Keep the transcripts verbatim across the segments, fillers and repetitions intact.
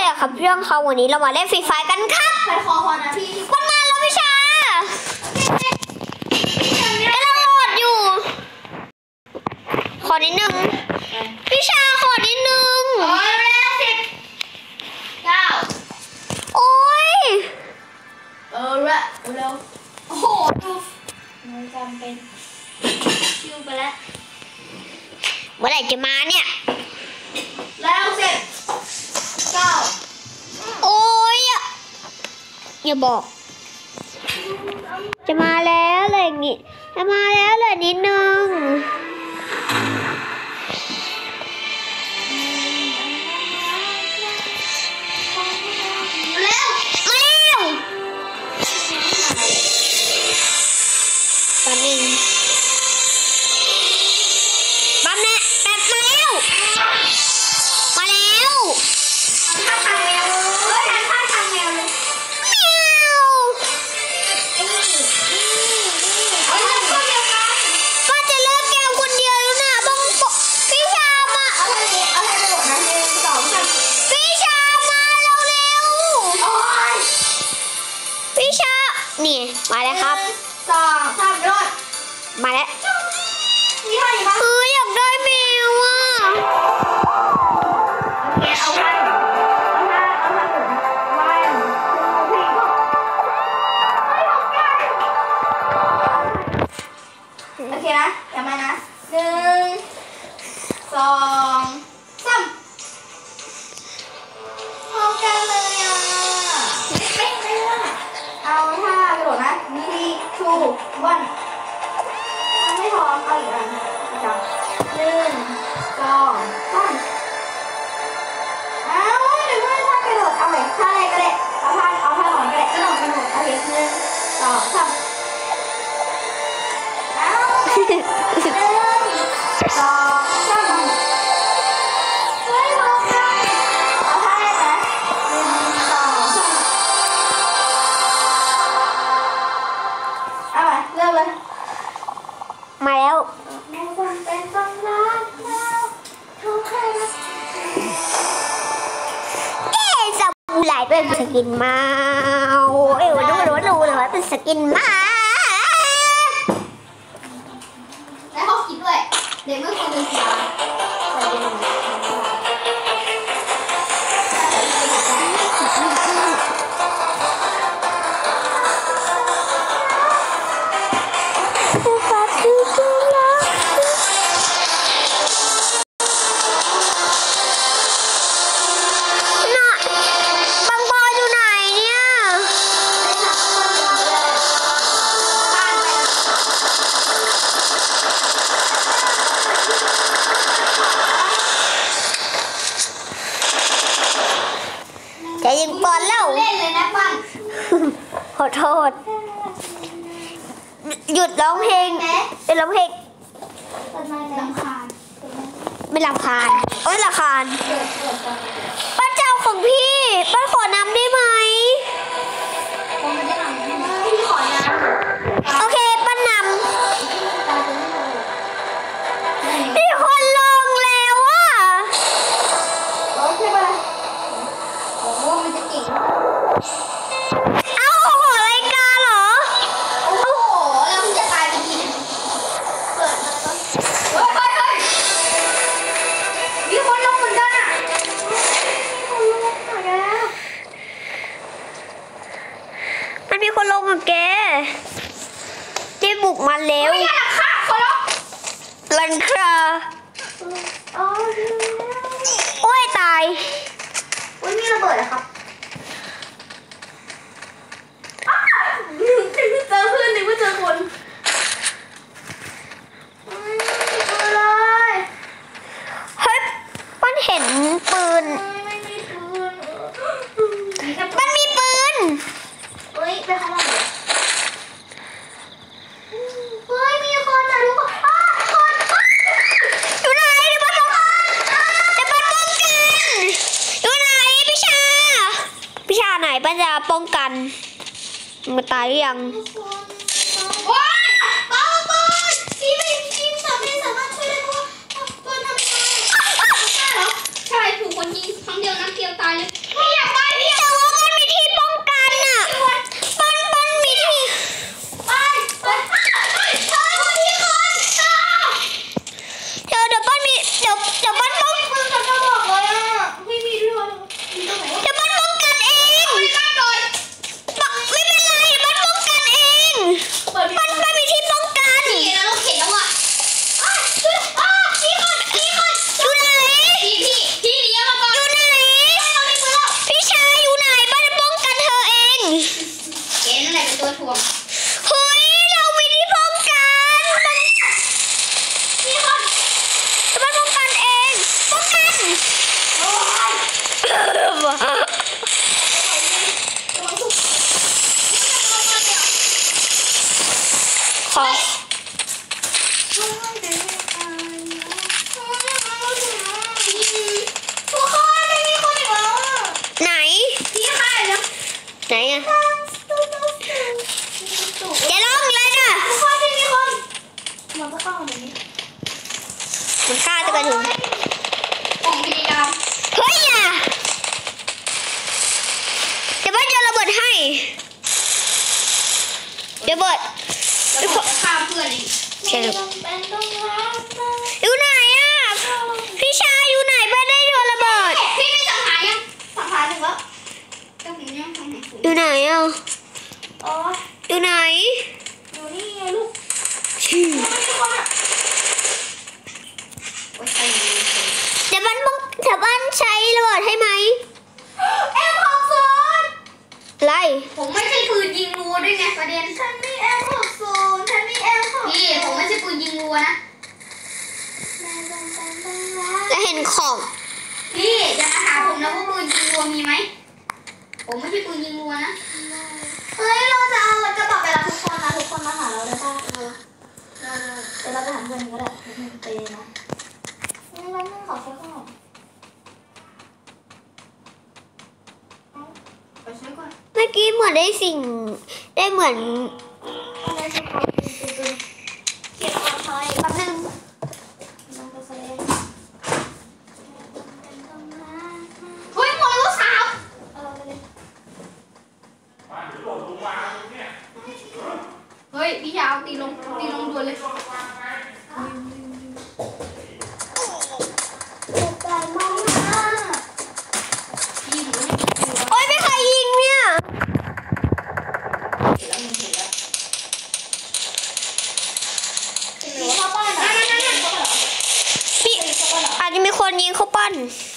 อะครับเรื่องเขาวันนี้เรามาเล่นฟรีไฟกันครับไปคอคอนะพี่มันมาแล้วพี่ชาไอ้เราโหลดอยู่ขอนิดนึงพี่ชาขอนิดนึงโอ้ยเร็วสิบเก้าโอ้ยเออเร็วเร็วโอ้โหดูมันจำเป็นชิวไปแล้วเมื่อไหร่จะมาเนี่ยแล้วสิบเก้าโอ้ยอย่าบอกจะมาแล้วเลยนี่จะมาแล้วเลยนิดนึงเร็วมาเร็วตอนนี้ปั๊มเนี่ยแป๊บมาแล้วมาแล้วท่าทางแมวเฮ้ยท่าทางแมวเลยแมวเอาท่าตัวเดียวกันก็จะเลิกแก้วคนเดียวแล้วนะบังพี่ชามาเอาท่านี้เอาท่านี้หมดนะหนึ่งสองสามพี่ชามาเร็วเร็วโอ้ยพี่ชานี่มาแล้วครับสองสามรอดมาแล้วนี่ท่านี้ปะเอออยากได้แมวอ่ะแกเอาท่าเอาท่าเอาท่าหนึ่งวันพี่โอเคนะจำไว้นะหนึ่งสองสามพร้อมกันเลยอ่ะเป๊ะเลยอ่ะเอาท่ากระโดดนะทีทูวันไม่พร้อมเอาอีกอันจับหนึ่งสองสามเอาเดี๋ยวไม่ท่ากระโดดเอาใหม่ท่าแรกก็ได้เอาท่าเอาท่าก่อนก็ได้กระโดดกระโดดโอเคหนึ่งสองสามเอาหนึ่งสองสามเฮ้ยพร้อมกันเอาท่าแรกนะหนึ่งสองสามเอาใหม่เริ่มเลยมาแล้วไม่จำเป็นต้องรักเราทุกคนเอ๊ะสบู่ไหลเป็นสกินมาเอ้ยดูดูดูเลยเป็นสกินมาแล้วเขาคิดด้วยเด็กเมื่อคนเป็นสีจะยิงบอลแล้วเล่นเลยนะปังขอโทษหยุดร้องเพลงหยุดร้องเพลงรำคาญไม่รำคาญโอ้ยรำคาญป้าเจ้าของพี่ป้าขอนำได้ไหมพี่ขอนำโอเคป้านำพี่คนลงแล้วอ่ะโอเคไปโอ้โหมันจะเก่งเอ้าขอรายการเหรอโอ้โหแล้วมันจะตายไปทีนึงเกิดมาแล้วเฮ้ยเฮ้ยเฮ้ยมีคนลงเหมือนกันอ่ะมันมีคนลงกับแกที่บุกมาแล้วไม่อยากฆ่าคนลงลันคราอ๋อโอ้ยตายอุ้ยมีระเบิดเหรอครับเจอเพื่อนนึกว่าเจอคนเลยเฮ้ยป้านเห็นปืนไม่มีปืนมันมีปืนเฮ้ยไปข้างนอกเฮ้ยมีคนอ่ะทุกคนอ้าคนอยู่ไหนเดี๋ยวป้าต้องเดี๋ยวป้าป้องกันอยู่ไหนพี่ชาพี่ชาไหนป้าจะป้องกันมันตายหรือยังโอ๊ยป้าป้าพี่ไม่พี่สามารถสามารถช่วยได้เพราะว่าป้าทำไมใช่เหรอใช่ถูกคนยิงครั้งเดียวนัดเดียวตายเลยไม่อยากวะขอไหนไหนอะอย่าร้องเลยนะมันฆ่าตัวกระถุนเฮ้ยอย่าเดี๋ยวบ้านจะระเบิดให้เดี๋ยวเบิดแล้วผมจะฆ่าเพื่อนอีกใช่อยู่ไหนอ่ะพี่ชายอยู่ไหนบ้านได้โดนระเบิดพี่ไม่สังหารยังสังหารหนึ่งแล้วเจ้าหญิงยังทำไหนอยู่ไหนอ่ะอ๋ออยู่ไหนอยู่นี่ไงลูกชื่อไม่ใช่คนอ่ะโอ้ยใช่เดี๋ยวบ้านต้องเดี๋ยวบ้านใช้ระเบิดให้ไหมเอ็มหกศูนย์ไรผมไม่ใช่ปืนยิงรัวด้วยไงประเด็นฉันมีเอ็มหกศูนย์ฉันมีเอ็มหกศูนย์พี่ผมไม่ใช่ปืนยิงรัวนะแล้วเห็นของพี่อย่ามาถามผมนะว่าปืนยิงรัวมีไหมผมไม่ใช่ปืนยิงรัวนะเฮ้ยเราจะเอาจะบอกไปรับทุกคนนะทุกคนมาหาเราเลยป่ะเออเดี๋ยวเราไปหาเพื่อนก็ได้ไปเลยนะนี่เราต้องขอเช็คก่อนไปเช็คก่อนเมื่อกี้เหมือนได้สิ่งได้เหมือนอะไรจะเขาเป็นเกียรติความไทยแป๊บนึงลองไปแสดงเฮ้ยหมดแล้วสาวเอาไปเลยเฮ้ยพี่ยาวตีลงตีลงด่วนเลยยิงเลยโอ๊ยไม่ใครยิงเนี่ยมีเข้าบ้านเหรอนั่นนั่นนั่นเข้าบ้านเหรอพี่อาจจะมีคนยิงเขาปั้น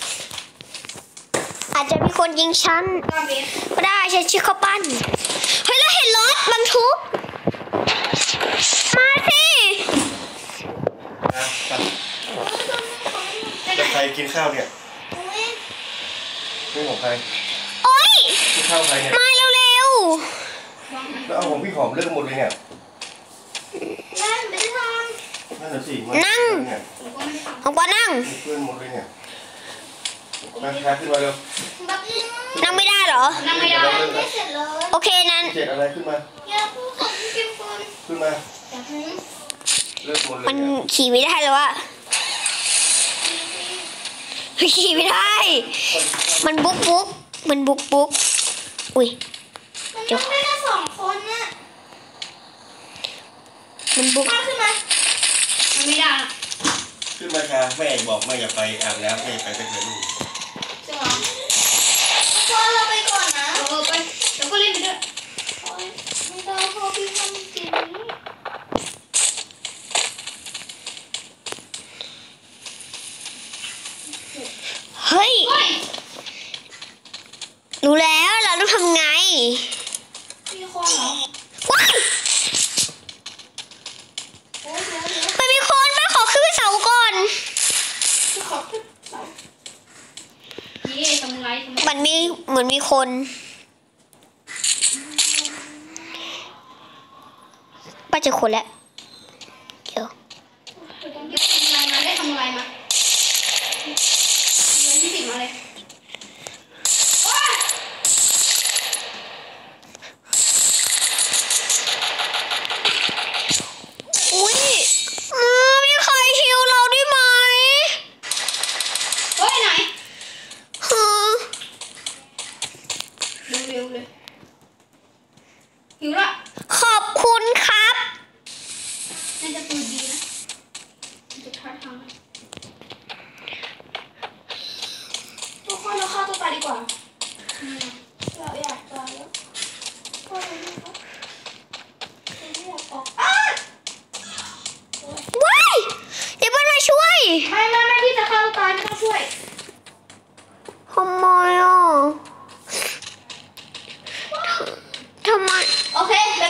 อาจจะมีคนยิงฉันกาเบสก็ได้ฉันชื่อเขาปั้นเฮ้ยเราเห็นรถบรรทุกมาสิจะใครกินข้าวเนี่ยนี่ของใครโอ๊ยกินข้าวใครเนี่ยมาเร็วแล้วเอาของพี่หอมเลิกหมดเลยเนี่ยนั่นไม่ได้ทนั่นน่ะสิมัเนี่ยๆของปานั่งเพื่อนหมดเลยเนี่ยมาแคปขึ้นมาเร็วำแบบนี้นั่งไม่ได้เหรอนั่งไม่ได้ไม่เสร็จเลยโอเคนั้นเจ็ดอะไรขึ้นมาอย่าพูดของกิมคนขึ้นมาแบบนี้เลิกหมดเลยมันเนี่ยขี่ไม่ได้แล้วอะขี่ไม่ได้ มันบุ๊กบุ๊กมันบุ๊กบุ๊กอุ้ยมันต้องได้แค่สองคนน่ะมันบุ๊กมาขึ้นมามันไม่ได้ขึ้นมาค่ะแม่บอกแม่อย่าไปอาบน้ำแม่อย่าไปตะเกียบลูกใช่ไหมพ่อเราไปก่อนนะเออไปแล้วก็เล่นไปด้วยไม่ได้พ่อพี่ทำจริงเฮ้ยเฮ้ยรู้แล้วเราต้องทำไงมีคนเหรอว้ายโอ้ยเดี๋ยวเดี๋ยวมันมีคนมาขอขึ้นเสาก่อนคือขอขึ้นเสานี่ทำไรทำไมมันมีเหมือนมีคนป้าเจอคนแล้วเดี๋ยวทำไรมาได้ทำไรมาเงินยี่สิบมาเลยว้าอุ้ยอืมมีใครฮิวเราได้ไหมเฮ้ยไหนฮะเร็วๆเลยหิวละขอบคุณครับน่าจะปืนดีนะมันจะท่าทางทุกคนเราฆ่าตัวตายดีกว่าเราอยากตายแล้วพ่อเราไม่อยากไม่อยากออกอ้าว้ายเดี๋ยวมันมาช่วยไม่ไม่ไม่ที่จะฆ่าตัวตายไม่ต้องช่วยทำไมอ่ะทำไมโอเคไป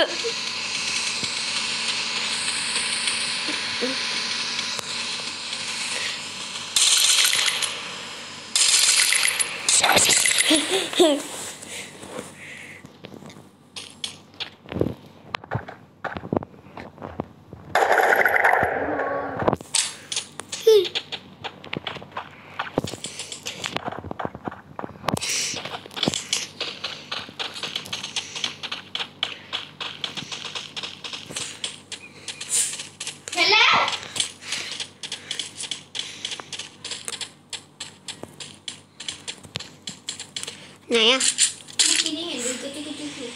เห็นแล้วไหนอะเมื่อกี้นี่เห็นดูจิ๊กจิ๊กจิ๊กจิ๊ก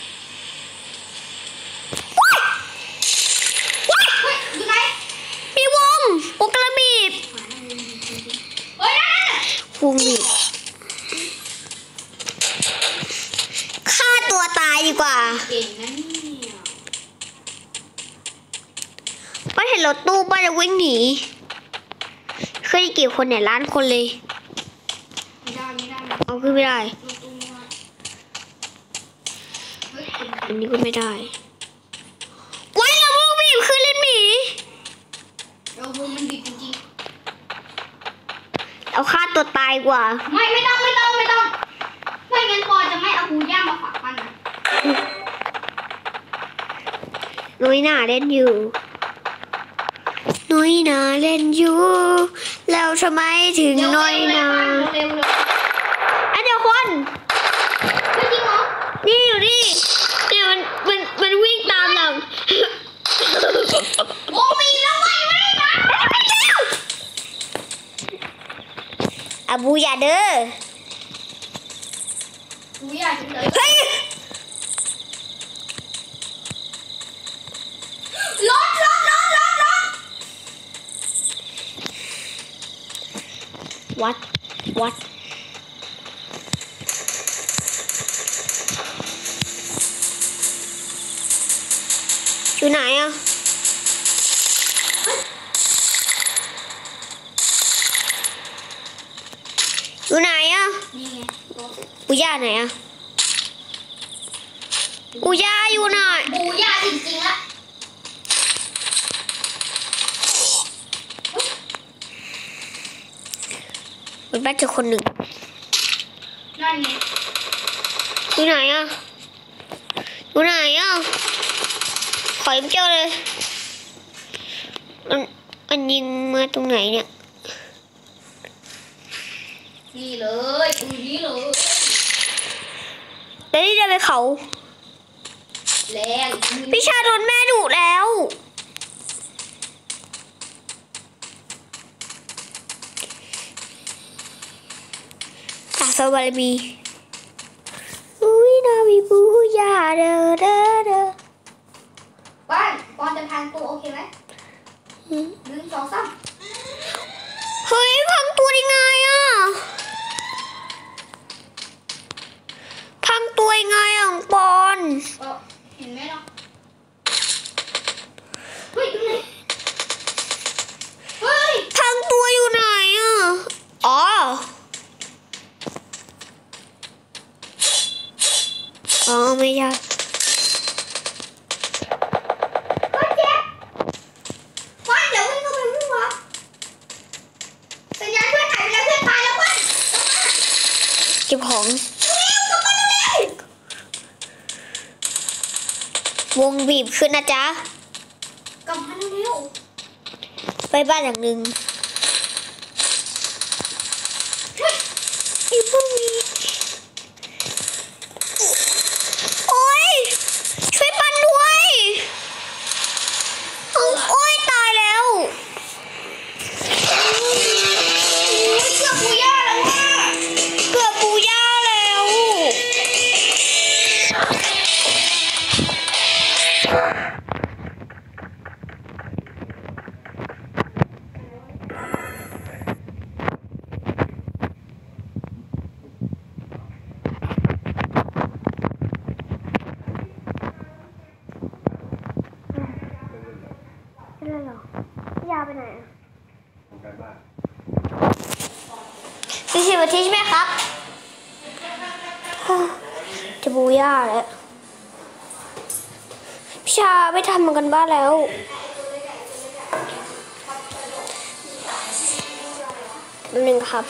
เฮ้ยอยู่ไหนมีวงวงกระบีบเฮ้ยนั่นน่ะวงบีบฆ่าตัวตายดีกว่าเก่งนะเนี่ยป้าเห็นรถตู้ป้าจะวิ่งหนีเคยกี่คนเนี่ยล้านคนเลยไม่ได้ไม่ได้เอาขึ้นไม่ได้รถตู้ไม่ได้เฮ้ยอันนี้ก็ไม่ได้ไว้แล้ววงบีบคือเล่นหมีเราวงมันบิดจริงเอาฆ่าตัวตายกว่าๆไม่ไม่ต้องไม่ต้องไม่ต้องไม่งั้นปอจะไม่เอาหูย่างมาฝากมันนะน้อยหนาเล่นอยู่น้อยหนาเล่นอยู่แล้วทำไมถึงน้อยหนาเร็วเร็วอ่ะเดี๋ยวคนไม่จริงเหรอนี่อยู่นี่เนี่ยมันมันมันวิ่งตามหลังโอ้มีแล้วไม่ไม่นะอาบูอย่าเด้อหูย่างจังเลยเฮ้ยรถรถรถรถรถวัดวัดอยู่ไหนอ่ะอยู่ไหนอ่ะนี่ไงรถบูย่าไหนอ่ะบูย่าอยู่ไหนหูย่างจริงๆละมันบ้านเจอคนหนึ่งนั่นไงอยู่ไหนอ่ะอยู่ไหนอ่ะขอยังเจอเลยมันมันยิงมาตรงไหนเนี่ยนี่เลยตรงนี้เลยแล้วนี่เดินไปเขาแรงพี่ชาโดนแม่ดุแล้วตาสวรรค์มีอุ้ยนาวิบูยาเด้อเด้อเด้อบ้านปอนจะทานตัวโอเคไหมหืมหนึ่งสองสามเฮ้ยพังตัวยังไงอ่ะพังตัวยังไงอ่ะของปอนเออเห็นไหมเนาะเฮ้ยอยู่ไหนเฮ้ยพังตัวอยู่ไหนอ่ะอ๋ออ๋อไม่ใช่บ้านเจ็บบ้านเดี๋ยววิ่งเข้าไปวิ่งวะสัญญาณเพื่อนหายไปแล้วเพื่อนตายแล้วบ้านเก็บของเร็วกลับมาเร็ววงบีบขึ้นนะจ๊ะกลับมาเร็วไปบ้านหลังหนึ่งเฮ้ยอีพวกนี้โอ๊ยช่วยปันด้วยเอาโอ๊ยตายแล้วเกือบปูย่าแล้วว่ะเกือบปูย่าแล้ว เป็นไรหรอยาไปไหนอ่ะทำการบ้านสี่สิบนาทีใช่ไหมครับจะบูย่าแล้วพี่ชาไม่ทำกันบ้านแล้วหนึ่งครับ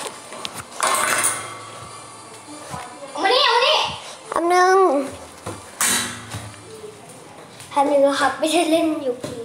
มานี่มานี่อันหนึ่งอันหนึ่งครับไม่ใช่เล่นอยู่เกม